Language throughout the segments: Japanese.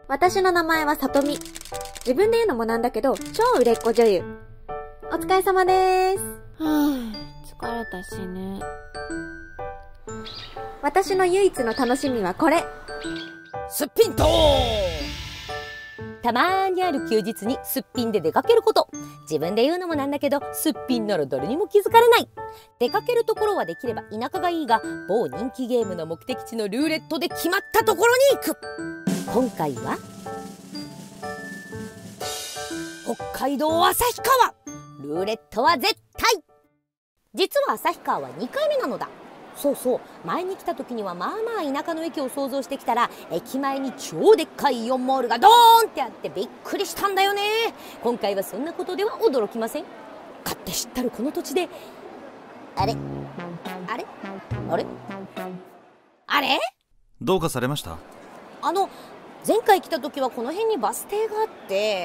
私の名前はさとみ。自分で言うのもなんだけど、超売れっ子女優。お疲れ様でーす。 疲れたしね。 私の唯一の楽しみはこれ。 すっぴんとたまーにある休日にすっぴんで出かけること。自分で言うのもなんだけど、すっぴんなら誰にも気づかれない。出かけるところはできれば田舎がいいが、某人気ゲームの目的地のルーレットで決まったところに行く。今回は北海道旭川。ルーレットは絶対。実は旭川は2回目なのだ。そうそう、前に来た時にはまあまあ田舎の駅を想像してきたら、駅前に超でっかいイオンモールがドーンってあってびっくりしたんだよね。今回はそんなことでは驚きません。勝手知ったるこの土地で、あれどうかされました？ 前回来た時はこの辺にバス停があって。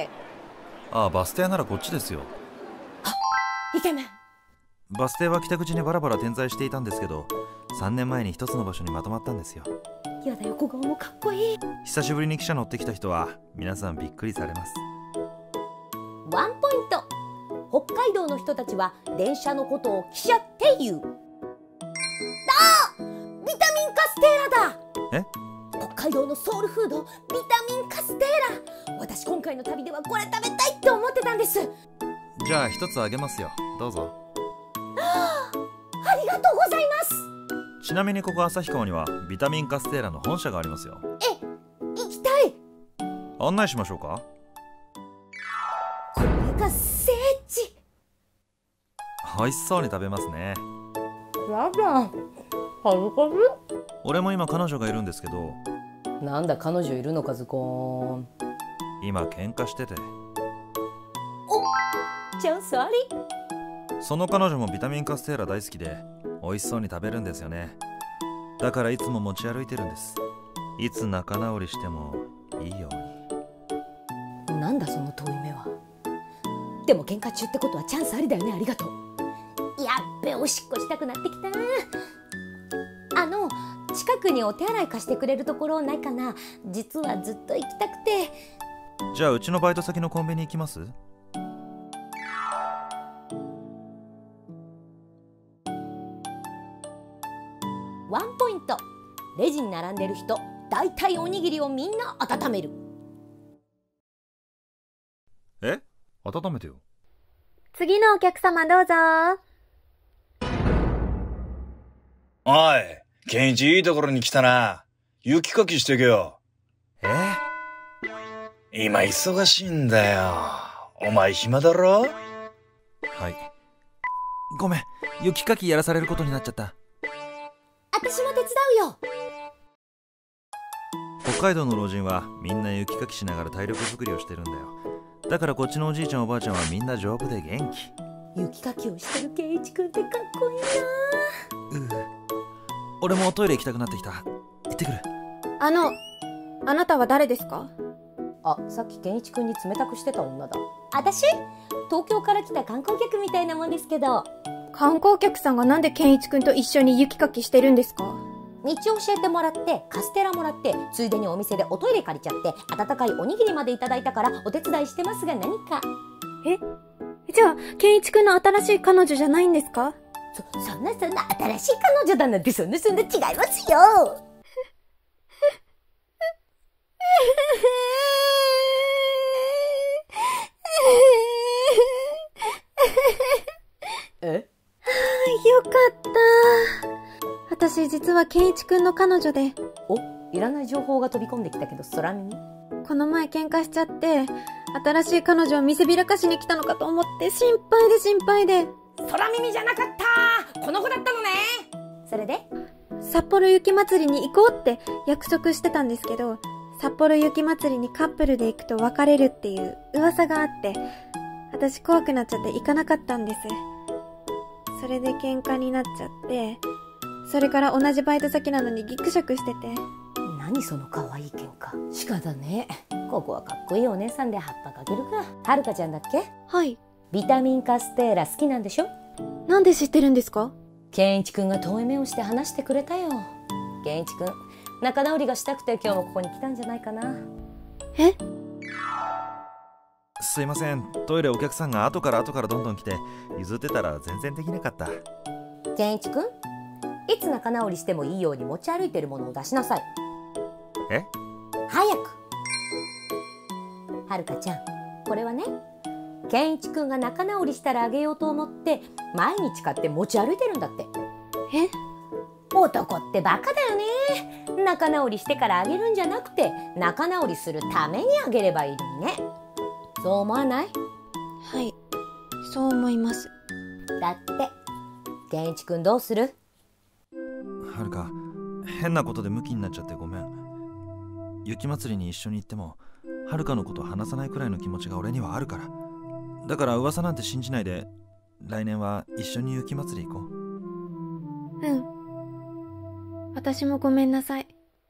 ああ、バス停ならこっちですよ。 イケメン。 バス停は北口にバラバラ点在していたんですけど、3年前に一つの場所にまとまったんですよ。 やだ、横顔もかっこいい。 久しぶりに汽車乗ってきた人は皆さんびっくりされます。 ワンポイント。北海道の人たちは電車のことを汽車って言う。ビタミンカステーラだ。 え？ 北海道のソウルフード、ビタミンカステーラ。私今回の旅ではこれ食べたいって思ってたんです。 じゃあ一つあげますよ、どうぞ。 ありがとうございます。 ちなみにここ旭川にはビタミンカステーラの本社がありますよ。 行きたい。 案内しましょうか？ これが聖地。 美味しそうに食べますね。 やだ、恥ずかしい。 俺も今彼女がいるんですけど。 なんだ彼女いるのかズコーン。 今喧嘩してて。 チャンスあり。 その彼女もビタミンカステーラ大好きで美味しそうに食べるんですよね。だからいつも持ち歩いてるんです。いつ仲直りしてもいいように。 なんだその遠い目は。でも喧嘩中ってことはチャンスありだよね。ありがとう。やっべ、おしっこしたくなってきた。近くにお手洗い貸してくれるところないかな。実はずっと行きたくて。 じゃあうちのバイト先のコンビニ行きます？ ワンポイント。レジに並んでる人、だいたいおにぎりをみんな温める。 え？温めてよ。 次のお客様どうぞ。 おい、ケンイチいいところに来たな。雪かきしてけよ。今忙しいんだよ。お前暇だろ？ はい。ごめん、雪かきやらされることになっちゃった。 私も手伝うよ。 北海道の老人はみんな雪かきしながら体力作りをしてるんだよ。だからこっちのおじいちゃんおばあちゃんはみんな丈夫で元気。 雪かきをしてるケンイチくんってかっこいいな。 俺もトイレ行きたくなってきた。行ってくる。 あなたは誰ですか？ さっきケンイチくんに冷たくしてた女だ。私？東京から来た観光客みたいなもんですけど。 観光客さんがなんでケンイチくんと一緒に雪かきしてるんですか？ 道を教えてもらってカステラもらって、ついでにお店でおトイレ借りちゃって温かいおにぎりまでいただいたからお手伝いしてますが何か。 じゃあケンイチくんの新しい彼女じゃないんですか？ そんな新しい彼女だなんてそんな違いますよ。 よかった。私実はケンイチくんの彼女で。 いらない情報が飛び込んできたけど空耳。 この前喧嘩しちゃって、新しい彼女を見せびらかしに来たのかと思って心配で。 空耳じゃなかった。この子だったのね。それで札幌雪まつりに行こうって約束してたんですけど、札幌雪まつりにカップルで行くと別れるっていう噂があって、私怖くなっちゃって行かなかったんです。それで喧嘩になっちゃって、それから同じバイト先なのにギクシャクしてて。 何その可愛い喧嘩。鹿だね。ここはかっこいいお姉さんで葉っぱかけるか。はるかちゃんだっけ？ はい。 ビタミンカステーラ好きなんでしょ？ なんで知ってるんですか？ ケンイチくんが遠い目をして話してくれたよ。ケンイチくん、仲直りがしたくて今日もここに来たんじゃないかな。 え？ すいません、トイレお客さんが後からどんどん来て譲ってたら全然できなかった。 健一くん、いつ仲直りしてもいいように持ち歩いてるものを出しなさい。 え？ 早く。はるかちゃん、これはね、健一くんが仲直りしたらあげようと思って毎日買って持ち歩いてるんだって。 え？ 男ってバカだよね。仲直りしてからあげるんじゃなくて、仲直りするためにあげればいいのにね。そう思わない？ はい、そう思います。 だって健一くんどうする？ はるか、変なことでムキになっちゃってごめん。雪祭りに一緒に行ってもはるかのこと話さないくらいの気持ちが俺にはあるから。だから噂なんて信じないで、来年は一緒に雪祭り行こう。 うん。私もごめんなさい。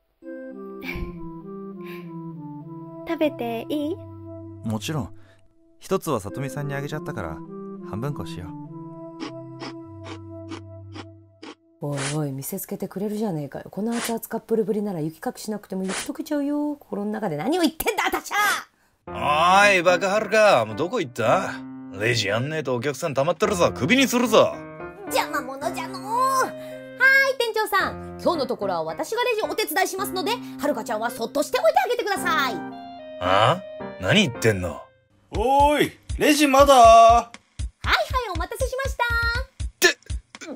食べていい？ もちろん。一つはさとみさんにあげちゃったから半分こしよう。おいおい、見せつけてくれるじゃねえかよ。この熱々カップルぶりなら雪かきしなくても雪溶けちゃうよ。心の中で何を言ってんだ私は。 おーい、バカはるか。もうどこ行った？レジやんねえとお客さん溜まってるぞ。クビにするぞ。 邪魔者じゃのー。はーい、店長さん。今日のところは私がレジお手伝いしますので、はるかちゃんはそっとしておいてあげてください。 あ？何言ってんの？ おーい、レジまだ？ はいはい、お待たせしました。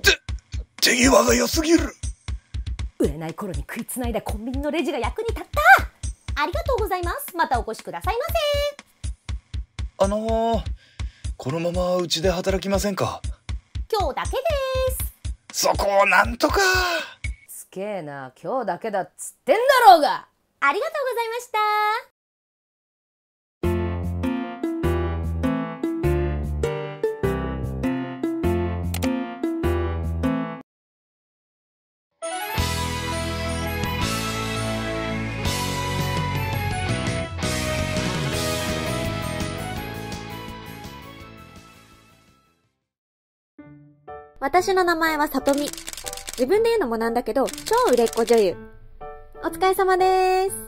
手際が良すぎる。 売れない頃に食いつないだコンビニのレジが役に立った。ありがとうございます。またお越しくださいませ。 このままうちで働きませんか？ 今日だけです。 そこをなんとか。 つけえな、今日だけだっつってんだろうが。ありがとうございました。 私の名前はさとみ。自分で言うのもなんだけど、超売れっ子女優。お疲れ様でーす。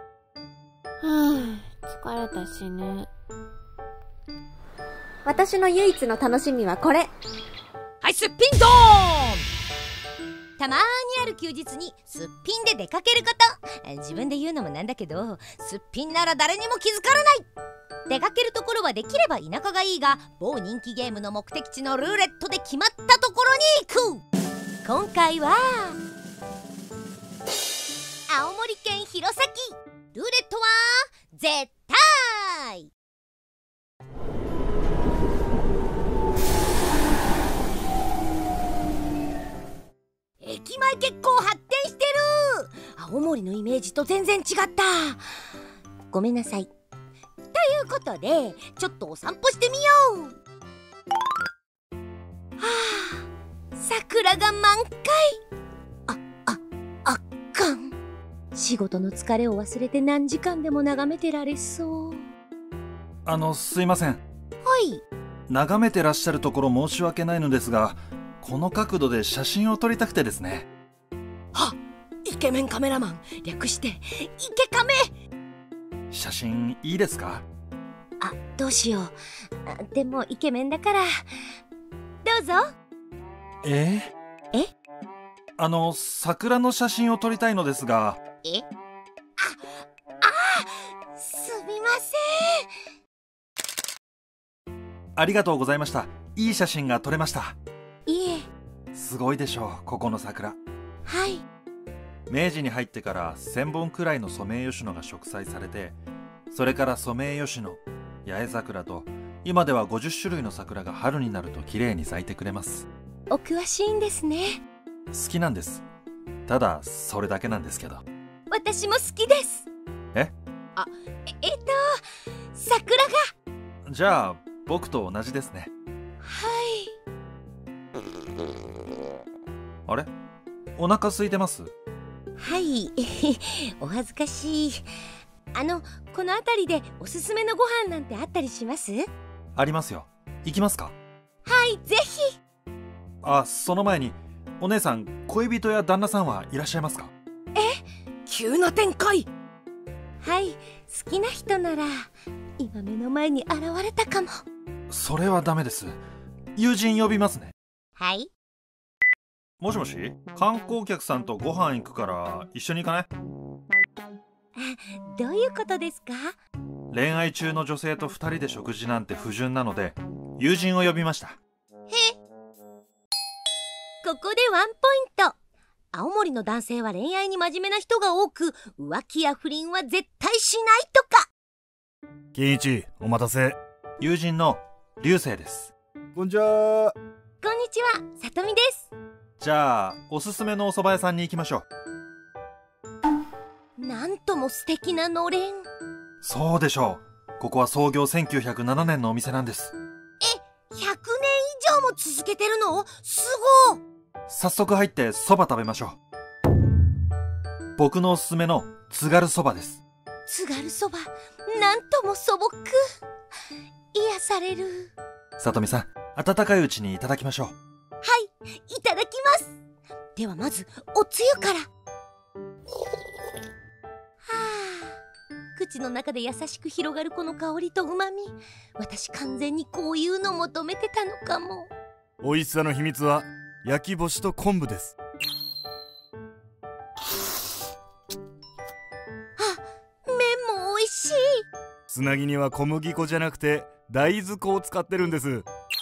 はぁ、疲れたしね。 私の唯一の楽しみはこれ。 はい、すっぴんドーン。たまーにある休日にすっぴんで出かけること。自分で言うのもなんだけど、すっぴんなら誰にも気づからない。出かけるところはできれば田舎がいいが、某人気ゲームの目的地のルーレットで決まったところに行く。今回は青森県弘前。ルーレットは絶対。駅前結構発展してる。青森のイメージと全然違った。ごめんなさい。ということでちょっとお散歩してみよう。はあ、桜が満開。あかん。仕事の疲れを忘れて何時間でも眺めてられそう。 すいません。 はい。 眺めてらっしゃるところ申し訳ないのですが、この角度で写真を撮りたくてですね。 はっ、イケメンカメラマン、略してイケカメ。 写真いいですか？ あ、どうしよう。でもイケメンだからどうぞ。 桜の写真を撮りたいのですが。 すみません。 ありがとうございました。いい写真が撮れました。 いえ。 すごいでしょう、ここの桜。 はい。 明治に入ってから1000本くらいのソメイヨシノが植栽されて、それからソメイヨシノ、八重桜と、今では50種類の桜が春になると綺麗に咲いてくれます。 お詳しいんですね。 好きなんです。ただそれだけなんですけど。 私も好きです。桜が。 じゃあ僕と同じですね。 はい。 あれ、お腹空いてます？ はいお恥ずかしい。この辺りでおすすめのご飯なんてあったりします？ ありますよ。行きますか？ はい、ぜひ。 その前に、お姉さん、恋人や旦那さんはいらっしゃいますか？ 急な展開。はい、 好きな人なら今目の前に現れたかも。 それはダメです。友人呼びますね。 はい。 もしもし、観光客さんとご飯行くから一緒に行かない？ どういうことですか？ 恋愛中の女性と2人で食事なんて不純なので、友人を呼びました。 ここでワンポイント。青森の男性は恋愛に真面目な人が多く、浮気や不倫は絶対しないとか。 健一、お待たせ。 友人の流星です。 こんにちは。 こんにちは、さとみです。 じゃあ、おすすめのお蕎麦屋さんに行きましょう。なんとも素敵なのれん。 そうでしょう。ここは創業1907年のお店なんです。 100年以上も続けてるの？すごい。 早速入って蕎麦食べましょう。僕のおすすめの津軽蕎麦です。 津軽蕎麦、なんとも素朴。癒される。 さとみさん、温かいうちにいただきましょう。はい、いただきます。ではまずおつゆから。口の中で優しく広がるこの香りとうまみ。私完全にこういうの求めてたのかも。 美味しさの秘密は焼き干しと昆布です。 麺も美味しい。 つなぎには小麦粉じゃなくて大豆粉を使ってるんです。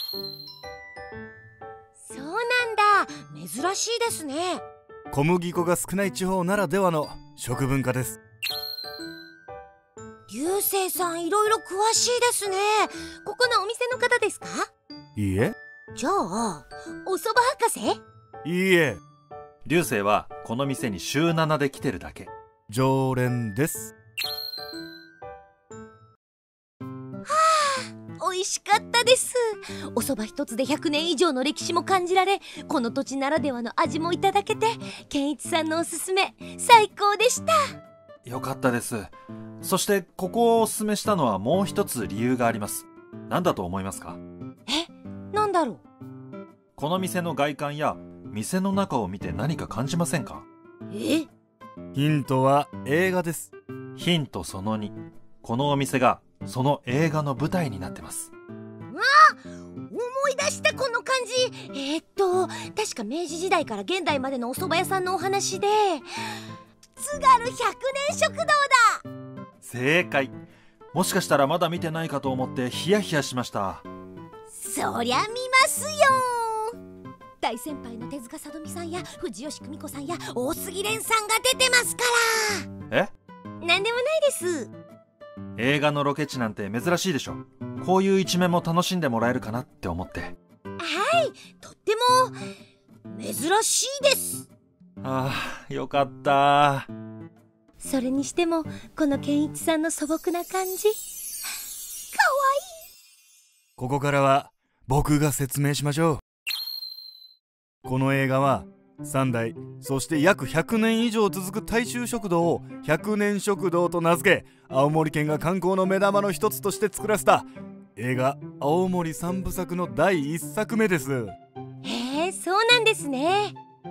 そうなんだ、珍しいですね。 小麦粉が少ない地方ならではの食文化です。 流星さん、いろいろ詳しいですね。ここのお店の方ですか？ いいえ。 じゃあ、お蕎麦博士？ いいえ。 流星はこの店に週7で来てるだけ。 常連です。 美味しかったです。お蕎麦一つで100年以上の歴史も感じられ、この土地ならではの味もいただけて、健一さんのおすすめ最高でした。 よかったです。そしてここをおすすめしたのはもう一つ理由があります。何だと思いますか？ なんだろう？ この店の外観や店の中を見て何か感じませんか？ ヒントは映画です。 ヒントその2、このお店がその映画の舞台になってます。 思い出した、この感じ。確か明治時代から現代までのお蕎麦屋さんのお話で、津軽100年食堂だ。 正解。もしかしたらまだ見てないかと思ってヒヤヒヤしました。 そりゃ見ますよ。大先輩の手塚さとみさんや藤吉久美子さんや大杉蓮さんが出てますから。なんでもないです。 映画のロケ地なんて珍しいでしょ。こういう一面も楽しんでもらえるかなって思って。 はい、とっても珍しいです。 ああ、よかった。 それにしてもこの健一さんの素朴な感じ、かわいい。 ここからは僕が説明しましょう。この映画は3代、そして約100年以上続く大衆食堂を100年食堂と名付け、青森県が観光の目玉の一つとして作らせた映画青森三部作の第1作目です。 そうなんですね。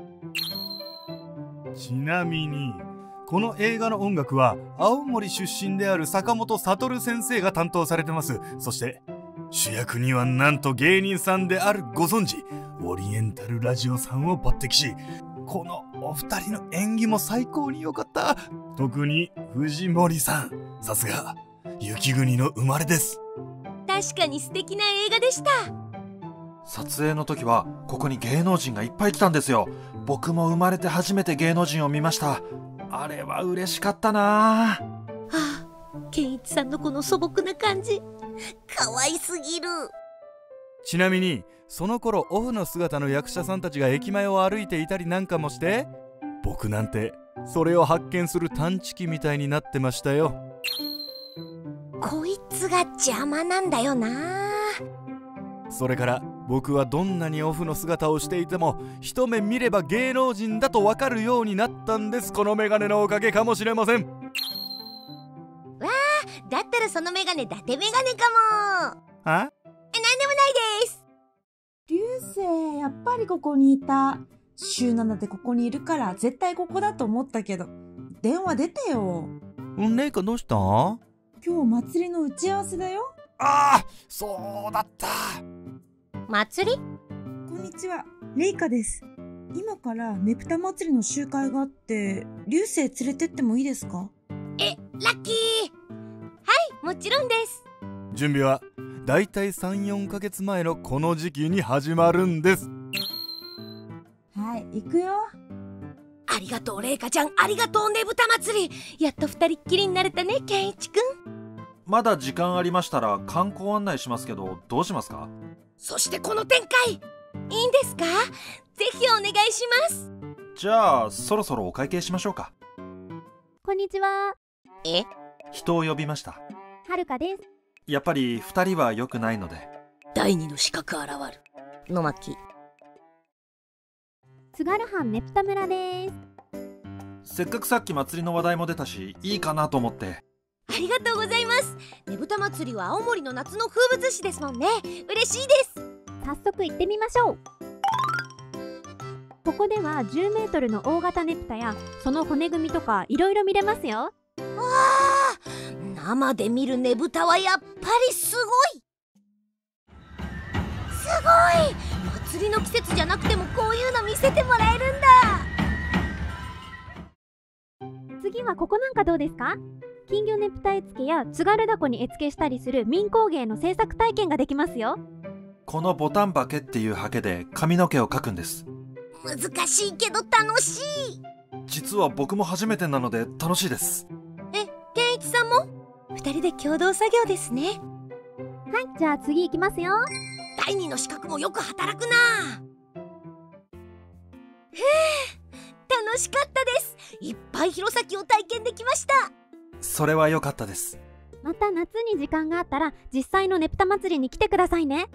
ちなみにこの映画の音楽は青森出身である坂本悟先生が担当されてます。そして主役にはなんと芸人さんであるご存知オリエンタルラジオさんを抜擢し、このお二人の演技も最高に良かった。特に藤森さん、さすが雪国の生まれです。 確かに素敵な映画でした。 撮影の時はここに芸能人がいっぱい来たんですよ。僕も生まれて初めて芸能人を見ました。あれは嬉しかったな。 健一さんのこの素朴な感じ、可愛すぎる。 ちなみにその頃オフの姿の役者さんたちが駅前を歩いていたりなんかもして、僕なんてそれを発見する探知機みたいになってましたよ。 こいつが邪魔なんだよな。 それから僕はどんなにオフの姿をしていても一目見れば芸能人だと分かるようになったんです。このメガネのおかげかもしれません。 だったらそのメガネ伊達メガネかも。 なんでもないです。 流星、やっぱりここにいた。週7でここにいるから絶対ここだと思ったけど、電話出てよ。 レイカどうした？ 今日祭りの打ち合わせだよ。 ああ、そうだった。 祭り？ こんにちは、レイカです。今からねぷた祭りの集会があって、流星連れてってもいいですか？ ラッキー。はい、もちろんです。 準備はだいたい 3,4 ヶ月前のこの時期に始まるんです。 はい、行くよ。 ありがとうレイカちゃん、ありがとうねぶた祭り。やっと二人っきりになれたね、ケンイチくん。 まだ時間ありましたら観光案内しますけど、どうしますか？ そしてこの展開いいんですか？ぜひお願いします。 じゃあそろそろお会計しましょうか。 こんにちは。 人を呼びました。 はるかです。 やっぱり2人は良くないので。 第二の資格現る。野巻。 津軽藩ねぷた村です。 せっかくさっき祭りの話題も出たし、いいかなと思って。 ありがとうございます。ねぶた祭りは青森の夏の風物詩ですもんね。嬉しいです。 早速行ってみましょう。ここでは10メートルの大型ねぷたやその骨組みとかいろいろ見れますよ。 生で見るねぶたはやっぱりすごい。祭りの季節じゃなくてもこういうの見せてもらえるんだ。 次はここなんかどうですか？金魚ねぷた絵付けや津軽凧に絵付けしたりする民工芸の制作体験ができますよ。 このボタンバケっていうハケで髪の毛を描くんです。 難しいけど楽しい。 実は僕も初めてなので楽しいです。 ケンイチさんも？二人で共同作業ですね。 はい、じゃあ次行きますよ。 第二の資格もよく働くな。楽しかったです。いっぱい弘前を体験できました。 それは良かったです。 また夏に時間があったら実際のねぷた祭りに来てくださいね。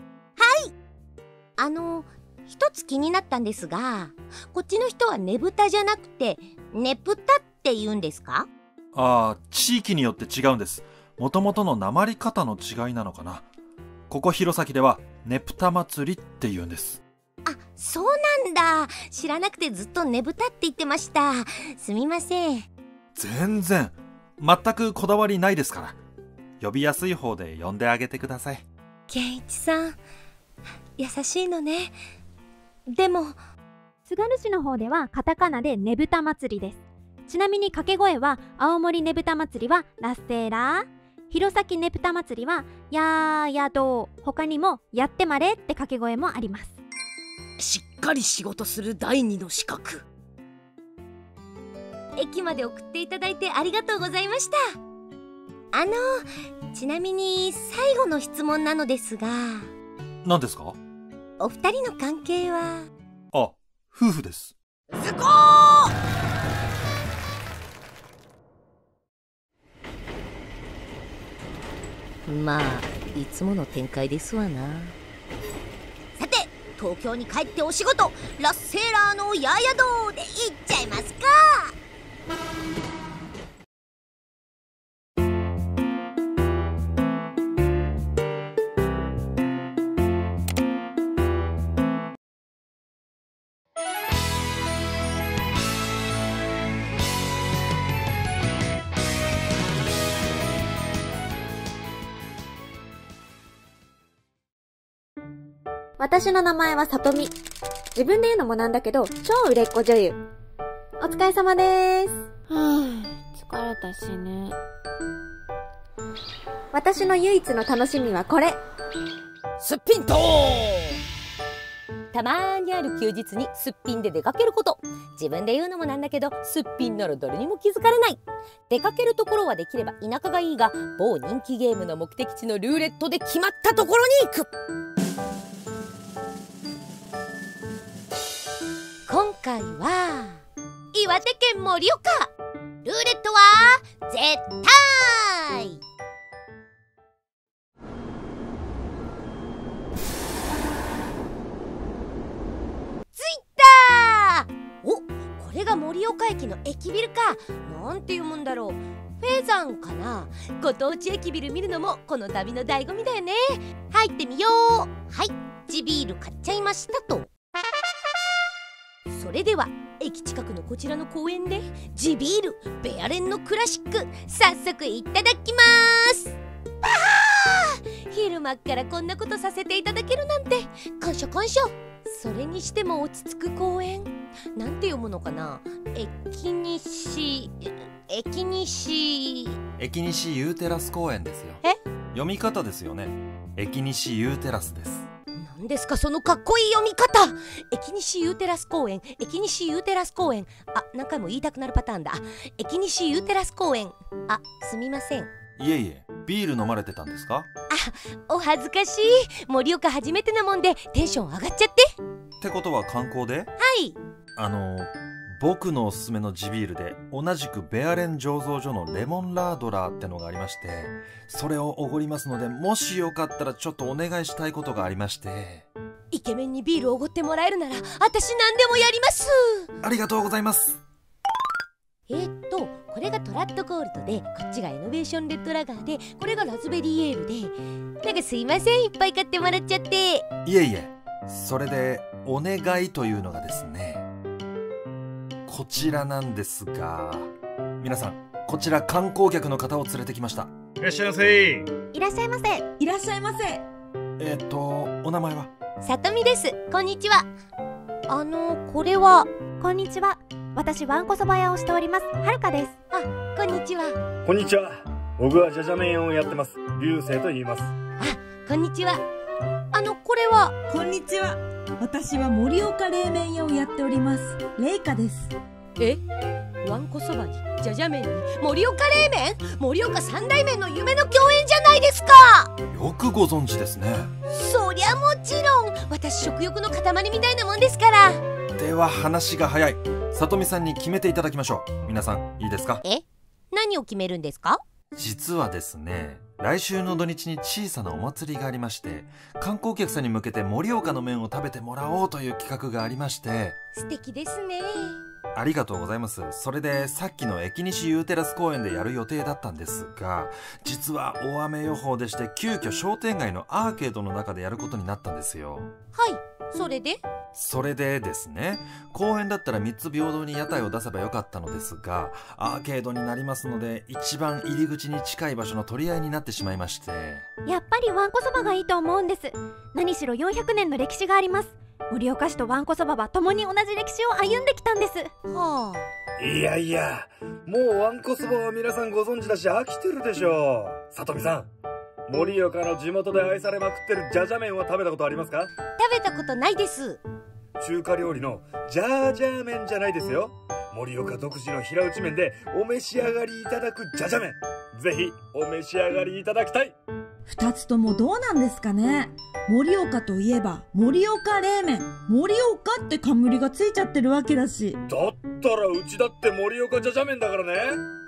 一つ気になったんですが、こっちの人はねぶたじゃなくてねぷたって言うんですか？ ああ、地域によって違うんです。もともとの訛り方の違いなのかな。ここ弘前ではねぷた祭りって言うんです。 あ、そうなんだ。知らなくてずっとねぶたって言ってました。すみません。 全然全くこだわりないですから。呼びやすい方で呼んであげてください。 ケンイチさん優しいのね。でも津軽市の方ではカタカナでねぶた祭りです。ちなみに掛け声は青森ねぶた祭りはラッセーラー、弘前ねぷた祭りはやーやどー、他にもやってまれって掛け声もあります。 しっかり仕事する第二の資格。駅まで送っていただいてありがとうございました。ちなみに最後の質問なのですが、 何ですか？ お二人の関係は？ あ、夫婦です。 すごー！まあいつもの展開ですわな。さて東京に帰ってお仕事、ラッセーラーのヤーヤドーで行っちゃいますか。 私の名前はさとみ。自分で言うのもなんだけど、超売れっ子女優。お疲れ様でーす。 疲れたしね。 私の唯一の楽しみはこれ。 すっぴんとたまーにある休日にすっぴんで出かけること。自分で言うのもなんだけど、すっぴんなら誰にも気づかれない。出かけるところはできれば田舎がいいが、某人気ゲームの目的地のルーレットで決まったところに行く。今回は岩手県盛岡。ルーレットは絶対。着いたー。お、これが盛岡駅の駅ビルか。なんて読むんだろう。フェザンかな。ご当地駅ビル見るのもこの旅の醍醐味だよね。入ってみよう。はい、地ビール買っちゃいましたと。それでは駅近くのこちらの公園で地ビールベアレンのクラシック早速いただきます。昼間っからこんなことさせていただけるなんて感謝感謝。それにしても落ち着く公園、なんて読むのかな。駅西ユーテラス公園ですよ。読み方ですよね。駅西ユーテラスです。 何ですかそのかっこいい読み方。駅西ユーテラス公園、駅西ユーテラス公園。何回も言いたくなるパターンだ。駅西ユーテラス公園。すみません。 いえいえ、ビール飲まれてたんですか？ お恥ずかしい。盛岡初めてなもんでテンション上がっちゃって。 ってことは観光で？ はい。 僕のおすすめの地ビールで同じくベアレン醸造所のレモンラードラーってのがありまして、それをおごりますので、もしよかったらちょっとお願いしたいことがありまして。 イケメンにビールおごってもらえるなら私何でもやります。 ありがとうございます。 これがトラッドゴールドで、こっちがイノベーションレッドラガーで、これがラズベリーエールで、なんかすいません、いっぱい買ってもらっちゃって。 いえいえ、それでお願いというのがですね、こちらなんですが、皆さんこちら観光客の方を連れてきました。 いらっしゃいませ。 いらっしゃいませ。 いらっしゃいませ。 お名前は？ さとみです。こんにちは。これは？ こんにちは。私わんこそば屋をしておりますはるかです。 こんにちは。 こんにちは。僕はじゃじゃ麺をやってます流星と言います。 こんにちは。これは？ こんにちは。私は盛岡冷麺屋をやっておりますレイカです。 わんこそばにじゃじゃ麺に盛岡冷麺、盛岡三大麺の夢の共演じゃないですか。 よくご存知ですね。 そりゃもちろん、私食欲の塊みたいなもんですから。 では話が早い。さとみさんに決めていただきましょう。皆さんいいですか？ 何を決めるんですか？ 実はですね、来週の土日に小さなお祭りがありまして、観光客さんに向けて盛岡の麺を食べてもらおうという企画がありまして。 素敵ですね。 ありがとうございます。それでさっきの駅西ユーテラス公園でやる予定だったんですが、実は大雨予報でして急遽商店街のアーケードの中でやることになったんですよ。 はい、それでですね、公園だったら3つ平等に屋台を出せばよかったのですが、アーケードになりますので一番入り口に近い場所の取り合いになってしまいまして。 やっぱりわんこそばがいいと思うんです。何しろ400年の歴史があります。盛岡市とわんこそばは共に同じ歴史を歩んできたんです。 いやいや、もうわんこそばは皆さんご存知だし飽きてるでしょう。さとみさん、盛岡の地元で愛されまくってるじゃじゃ麺は食べたことありますか？ 食べたことないです。 中華料理のジャージャー麺じゃないですよ。盛岡独自の平打ち麺でお召し上がりいただくじゃじゃ麺、ぜひお召し上がりいただきたい。 二つともどうなんですかね。盛岡といえば盛岡冷麺、盛岡って冠がついちゃってるわけだし。 だったらうちだって盛岡じゃじゃ麺だからね。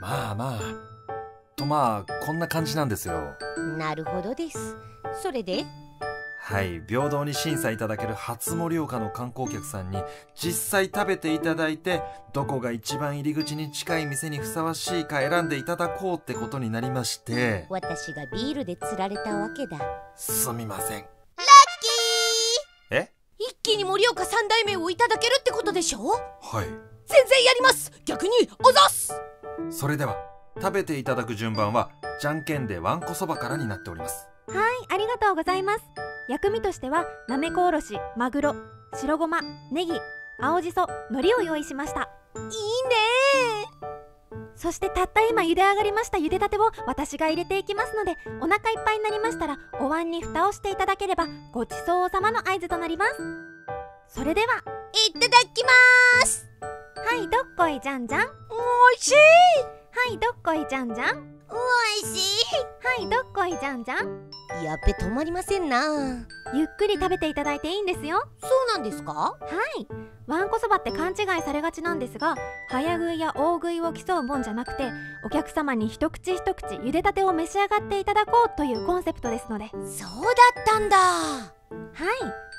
まあこんな感じなんですよ。 なるほどです。それで？ はい、平等に審査いただける初盛岡の観光客さんに実際食べていただいて、どこが一番入り口に近い店にふさわしいか選んでいただこうってことになりまして。 私がビールで釣られたわけだ。 すみません。 ラッキー。一気に盛岡三大麺をいただけるってことでしょ？ はい。 全然やります。逆におざっす。 それでは食べていただく順番はじゃんけんでわんこそばからになっております。 はい、ありがとうございます。薬味としてはなめこおろし、マグロ、白ごま、ネギ、青じそ、海苔を用意しました。 いいね。 そしてたった今茹で上がりました茹でたてを私が入れていきますので、お腹いっぱいになりましたらお椀に蓋をしていただければごちそうさまの合図となります。それではいただきまーす。 はい、どっこいじゃんじゃん。 おいしい。 はい、どっこいじゃんじゃん。 おいしい。 はい、どっこいじゃんじゃん。 やっべ、止まりませんな。 ゆっくり食べていただいていいんですよ。 そうなんですか？ はい。わんこそばって勘違いされがちなんですが、早食いや大食いを競うもんじゃなくて、お客様に一口一口茹でたてを召し上がっていただこうというコンセプトですので。 そうだったんだ。 はい。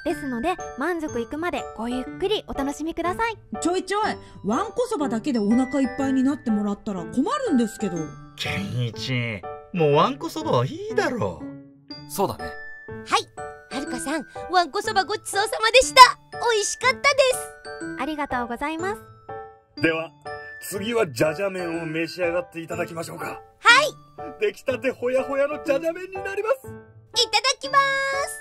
ですので満足いくまでごゆっくりお楽しみください。 ちょいちょい、わんこそばだけでお腹いっぱいになってもらったら困るんですけど。 健一、もうわんこそばはいいだろう。 そうだね。 はい、はるかさん、わんこそばごちそうさまでした。美味しかったです。 ありがとうございます。 では次はじゃじゃ麺を召し上がっていただきましょうか。 はい、 出来たてほやほやのじゃじゃ麺になります。 いただきます。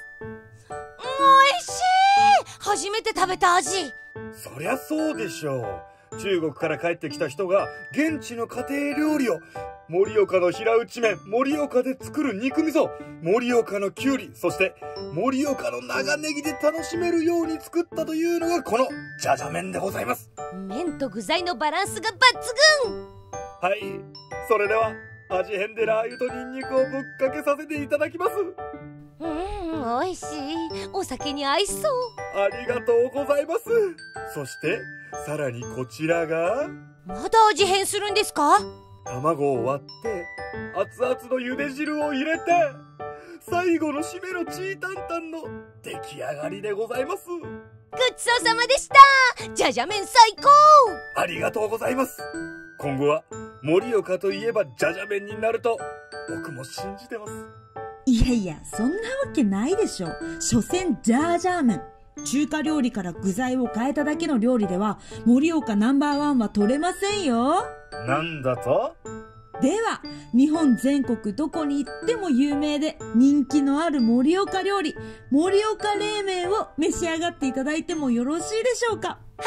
おいしい。初めて食べた味。 そりゃそうでしょう。中国から帰ってきた人が現地の家庭料理を盛岡の平打ち麺、盛岡で作る肉味噌、盛岡のきゅうり、そして盛岡の長ネギで楽しめるように作ったというのがこのじゃじゃ麺でございます。 麺と具材のバランスが抜群。 はい、それでは味変でラー油とニンニクをぶっかけさせていただきます。 おいしい。お酒に合いそう。 ありがとうございます。そしてさらにこちらが、 まだ味変するんですか？ 卵を割って熱々の茹で汁を入れて最後の締めのチータンタンの出来上がりでございます。 ごちそうさまでした。じゃじゃ麺最高。 ありがとうございます。今後は盛岡といえばじゃじゃ麺になると僕も信じてます。 いやいや、そんなわけないでしょ。所詮ジャージャー麺。中華料理から具材を変えただけの料理では盛岡ナンバーワンは取れませんよ。 なんだと？ では、日本全国どこに行っても有名で人気のある盛岡料理、盛岡冷麺を召し上がっていただいてもよろしいでしょうか？ はい、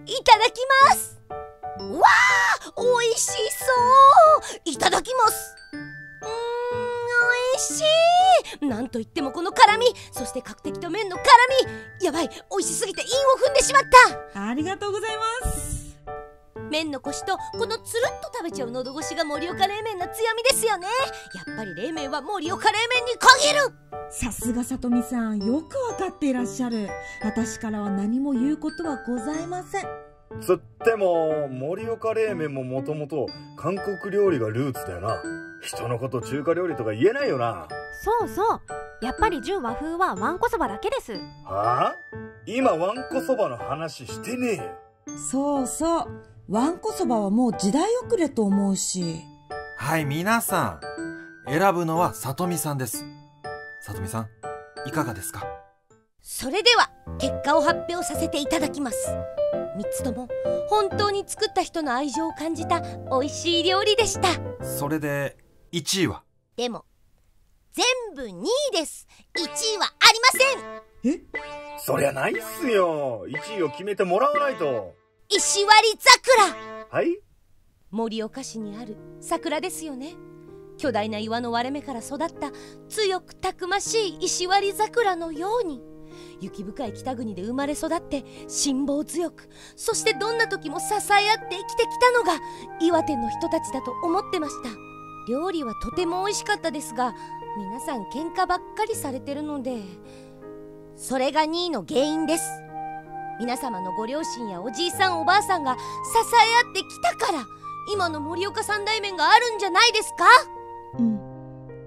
いただきます。わあ、おいしそう。いただきます。おいしい。なんといってもこの辛み、そして角的と麺の辛み。やばい、おいしすぎて韻を踏んでしまった。 ありがとうございます。 麺のコシとこのつるっと食べちゃう喉越しが盛岡冷麺の強みですよね。やっぱり冷麺は盛岡冷麺に限る。 さすがさとみさん、よくわかっていらっしゃる。私からは何も言うことはございません。 つっても盛岡冷麺ももともと韓国料理がルーツだよな。人のこと中華料理とか言えないよな。 そうそう。やっぱり純和風はわんこそばだけです。 はあ？今わんこそばの話してねえよ。 そうそう。わんこそばはもう時代遅れと思うし。 はい、皆さん選ぶのはさとみさんです。さとみさん、いかがですか？ それでは結果を発表させていただきます。3つとも本当に作った人の愛情を感じた美味しい料理でした。 それで1位は？ でも全部2位です。1位はありません。 え？ そりゃないっすよ。1位を決めてもらわないと。 石割桜。 はい？ 盛岡市にある桜ですよね。巨大な岩の割れ目から育った強くたくましい石割桜のように、雪深い北国で生まれ育って辛抱強く、そしてどんな時も支え合って生きてきたのが岩手の人たちだと思ってました。料理はとても美味しかったですが、皆さん喧嘩ばっかりされてるので、それが2位の原因です。皆様のご両親やおじいさんおばあさんが支え合ってきたから今の盛岡三大麺があるんじゃないですか？ うん。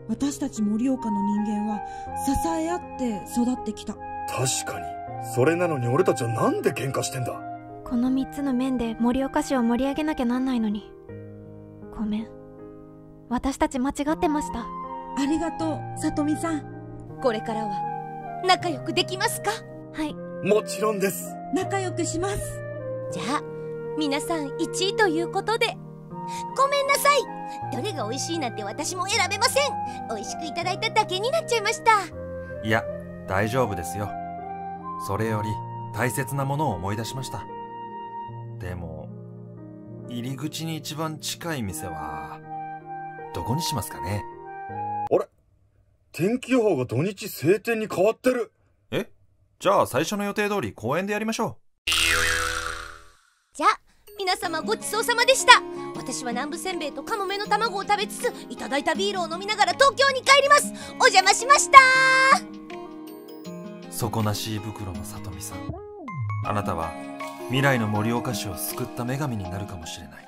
私たち盛岡の人間は支え合って育ってきた。 確かに。それなのに俺たちはなんで喧嘩してんだ？ この3つの面で盛岡市を盛り上げなきゃなんないのに。ごめん。私たち間違ってました。 ありがとう、さとみさん。 これからは仲良くできますか？ はい。 もちろんです。 仲良くします。 じゃあ皆さん1位ということで。ごめんなさい。どれが美味しいなんて私も選べません。美味しくいただいただけになっちゃいました。 いや、大丈夫ですよ。それより大切なものを思い出しました。でも入り口に一番近い店はどこにしますかね？ あれ？天気予報が土日晴天に変わってる。 え？じゃあ最初の予定通り公園でやりましょう。 じゃあ皆様ごちそうさまでした。私は南部せんべいとカモメの卵を食べつつ、いただいたビールを飲みながら東京に帰ります。お邪魔しました。 底なし胃袋のさとみさん、あなたは未来の盛岡市を救った女神になるかもしれない。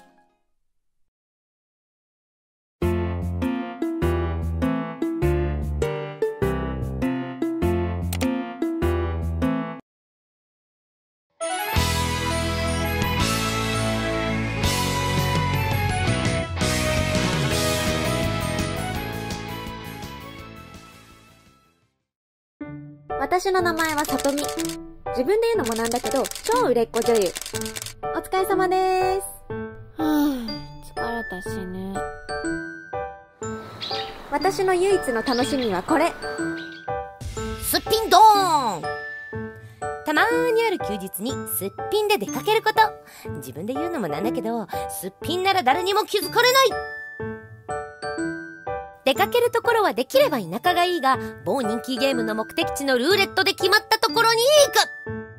私の名前はさとみ。自分で言うのもなんだけど、超売れっ子女優。 疲れ様です。 はぁ、疲れたしね。 私の唯一の楽しみはこれ。 すっぴんドーン。たまーにある休日にすっぴんで出かけること。自分で言うのもなんだけど、すっぴんなら誰にも気づかれない。出かけるところはできれば田舎がいいが、某人気ゲームの目的地のルーレットで決まったところに行く。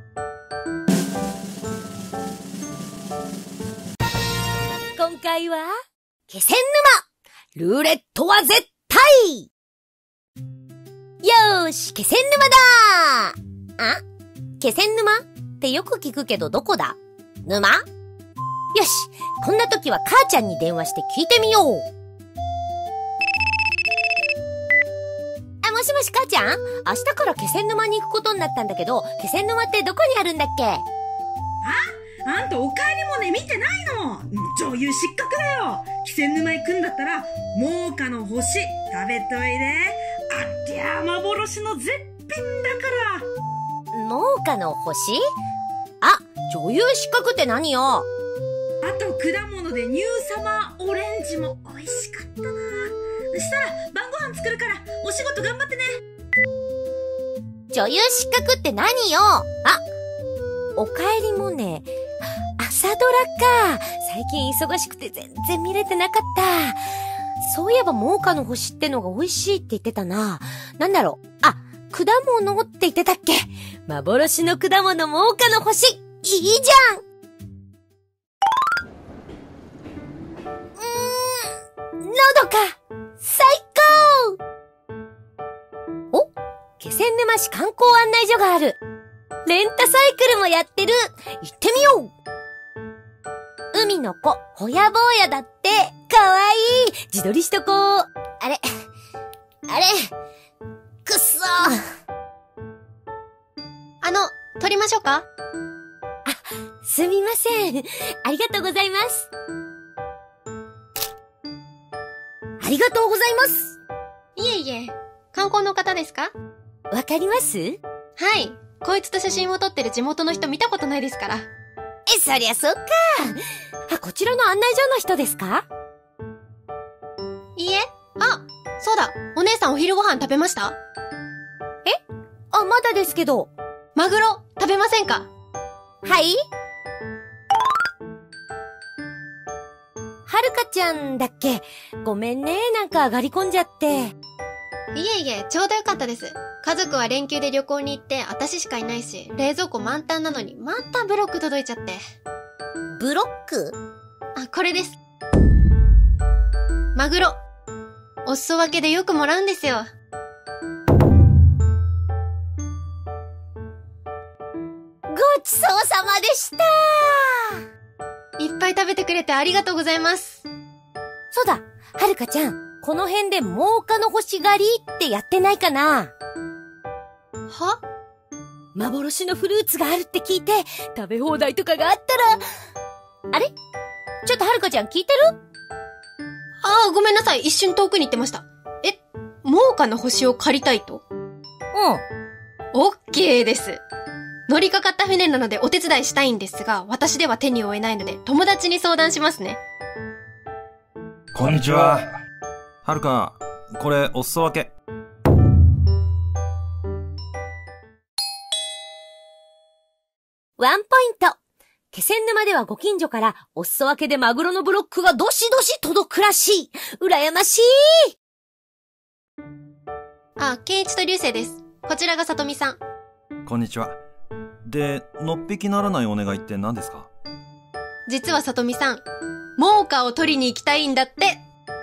今回は気仙沼。ルーレットは絶対。よーし、気仙沼だ。気仙沼ってよく聞くけどどこだ？沼？よし、こんな時は母ちゃんに電話して聞いてみよう。もしもし母ちゃん？明日から気仙沼に行くことになったんだけど、気仙沼ってどこにあるんだっけ？ あんたお帰りもね見てないの？女優失格だよ。気仙沼行くんだったら猛火の星食べといで。ありゃ幻の絶品だから。 猛火の星？女優失格って何よ？ あと果物でニューサマーオレンジも美味しかったな。したら晩ご飯作るからお仕事頑張ってね。 女優失格って何よ？おかえりモネ。朝ドラか。最近忙しくて全然見れてなかった。そういえば猛火の星ってのが美味しいって言ってたな。なんだろう。果物って言ってたっけ？幻の果物猛火の星。いいじゃん。のどか最高。お、気仙沼市観光案内所がある。レンタサイクルもやってる。行ってみよう。海の子、ほやぼうやだって。かわいい。自撮りしとこう。あれ、くっそー。 撮りましょうか？ すみません。ありがとうございます。ありがとうございます。 いえいえ、観光の方ですか？ わかります？ はい。こいつと写真を撮ってる地元の人見たことないですから。 そりゃそっか。こちらの案内所の人ですか？ いいえ。そうだ。お姉さんお昼ご飯食べました？ まだですけど。 マグロ、食べませんか？ はい？はるかちゃんだっけ？ごめんね、なんか上がり込んじゃって。 いえいえ、ちょうどよかったです。家族は連休で旅行に行って、私しかいないし、冷蔵庫満タンなのに、またブロック届いちゃって。 ブロック？ これです。マグロ。お裾分けでよくもらうんですよ。 ごちそうさまでした。 いっぱい食べてくれてありがとうございます。 そうだ、はるかちゃん、この辺で猛火の星狩りってやってないかな？ は？ 幻のフルーツがあるって聞いて、食べ放題とかがあったら。あれ？ちょっとはるかちゃん聞いてる？ ごめんなさい。一瞬遠くに行ってました。猛火の星を借りたいと？オッケーです。乗りかかった船なのでお手伝いしたいんですが、私では手に負えないので友達に相談しますね。 こんにちは。はるか、これお裾分け。 ワンポイント。気仙沼ではご近所からお裾分けでマグロのブロックがどしどし届くらしい。羨ましい。 ケンイチと流星です。こちらがさとみさん。 こんにちは。で、のっぴきならないお願いって何ですか？ 実はさとみさん、猛火を取りに行きたいんだって。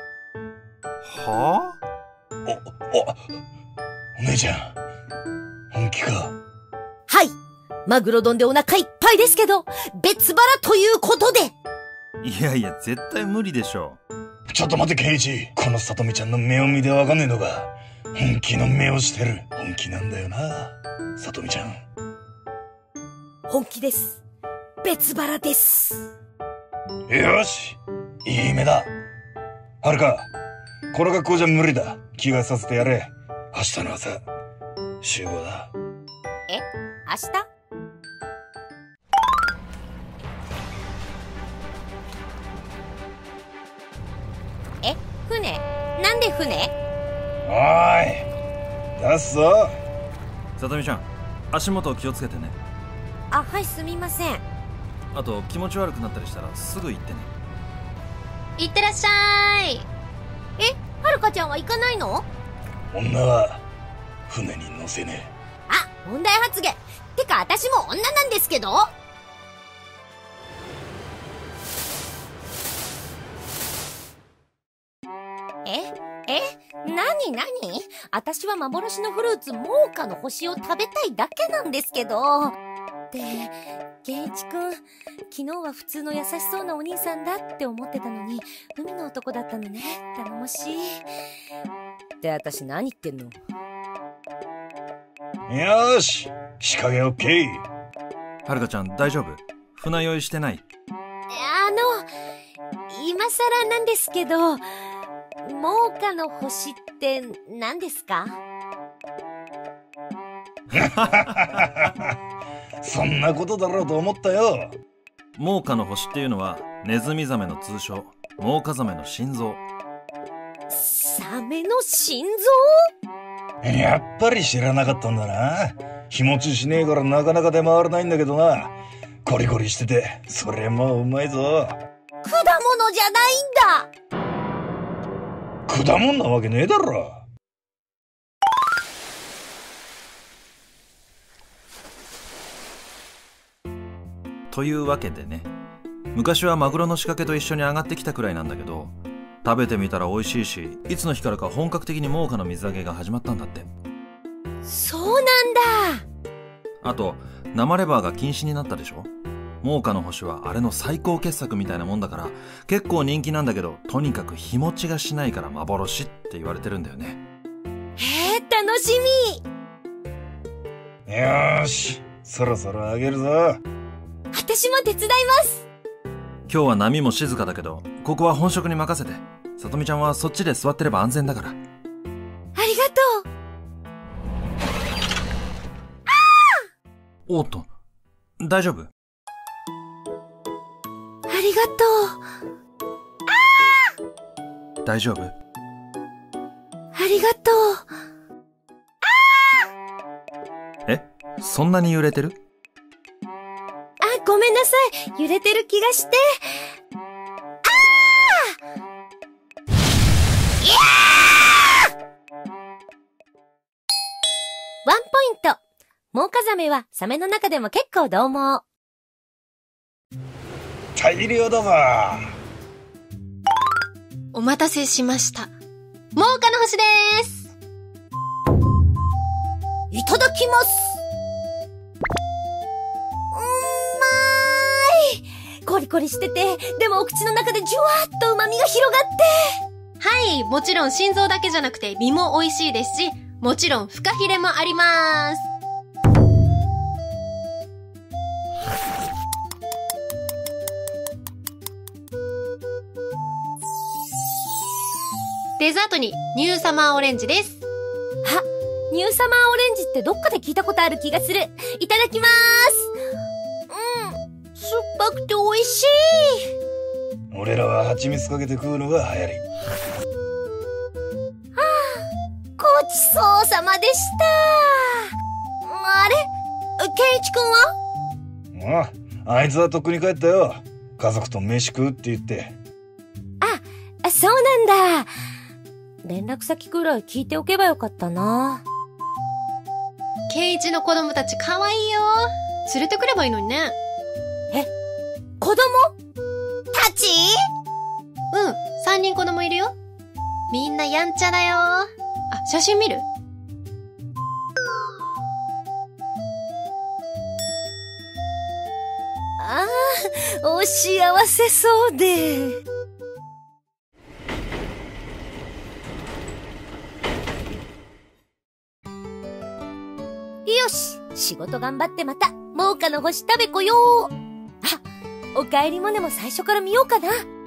はぁ？お姉ちゃん、本気か？ はい。マグロ丼でお腹いっぱいですけど、別腹ということで。 いやいや、絶対無理でしょ。 ちょっと待って、ケンイチ。このさとみちゃんの目を見てわかんねえのか。本気の目をしてる。本気なんだよな、さとみちゃん。 本気です。別腹です。 よし、いい目だ。はるか、この学校じゃ無理だ。着替えさせてやれ。明日の朝、集合だ。 明日？ なんで船？ おーい、出すぞ。 さとみちゃん、足元気をつけてね。 あ、はい、すみません。 あと気持ち悪くなったりしたらすぐ行ってね。 いってらっしゃい。 はるかちゃんは行かないの？ 女は船に乗せねあ、問題発言。てか私も女なんですけど。なに私は幻のフルーツモーカの星を食べたいだけなんですけど。で、健一くん、昨日は普通の優しそうなお兄さんだって思ってたのに、海の男だったのね。頼もしい。って私何言ってんの？ よーし、仕掛けオッケー。 はるかちゃん大丈夫？船酔いしてない？ 今更なんですけど、モーカの星って何ですか？ そんなことだろうと思ったよ。 モーカの星っていうのはネズミザメの通称、モーカザメの心臓。 サメの心臓？ やっぱり知らなかったんだな。日持ちしねえからなかなか出回らないんだけどな。ゴリゴリしてて、それもうまいぞ。 果物じゃないんだ。 果物なわけねえだろ。 というわけでね、昔はマグロの仕掛けと一緒に上がってきたくらいなんだけど、食べてみたら美味しいし、いつの日からか本格的にモーカの水揚げが始まったんだって。 そうなんだ。 あと生レバーが禁止になったでしょ。モーカの星はあれの最高傑作みたいなもんだから結構人気なんだけど、とにかく日持ちがしないから幻って言われてるんだよね。 へえ、楽しみ。 よーし、そろそろあげるぞ。 私も手伝います。 今日は波も静かだけど、ここは本職に任せて。さとみちゃんはそっちで座ってれば安全だから。 ありがとう。 おっと、大丈夫？ ありがとう。 大丈夫？ ありがとう。 え？そんなに揺れてる？ ごめんなさい。揺れてる気がして。ワンポイント。モーカザメはサメの中でも結構獰猛。 大量だぞ。 お待たせしました。モーカの星です。 いただきます。コリコリしてて、でもお口の中でジュワーッと旨味が広がって。 はい、もちろん心臓だけじゃなくて身も美味しいですし、もちろんフカヒレもあります。デザートにニューサマーオレンジです。 あ、ニューサマーオレンジってどっかで聞いたことある気がする。いただきまーす。酸っぱくて美味しい。 俺らは蜂蜜かけて食うのが流行り。 ごちそうさまでした。あれ？ケンイチ君は？ あいつはとっくに帰ったよ。家族と飯食うって言って。 そうなんだ。連絡先くらい聞いておけばよかったな。 ケンイチの子供たち可愛いよ。連れてくればいいのにね。 子供たち？ うん、3人子供いるよ。みんなやんちゃだよ。あ、写真見る？ お幸せそうで。よし、仕事頑張ってまたモーカの星食べこよう。お帰りモネも最初から見ようかな。